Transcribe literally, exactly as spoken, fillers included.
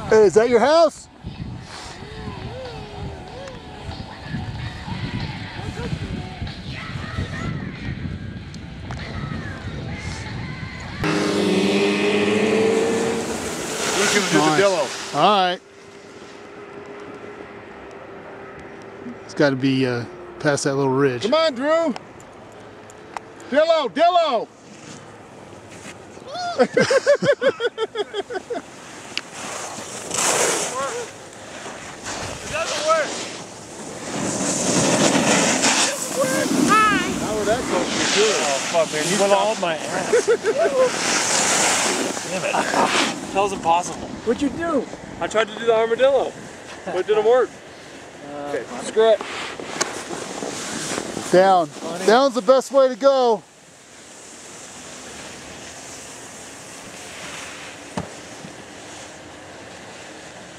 Hey, is that your house? He's gonna do the Dillo. All right. It's got to be uh, past that little ridge. Come on, Drew. Dillo, Dillo. It doesn't work. How would that go for good? Oh fuck, man! You went all up my ass. Damn it! That was impossible. What'd you do? I tried to do the armadillo, but it didn't work. Okay, screw it. Down. Down's the best way to go.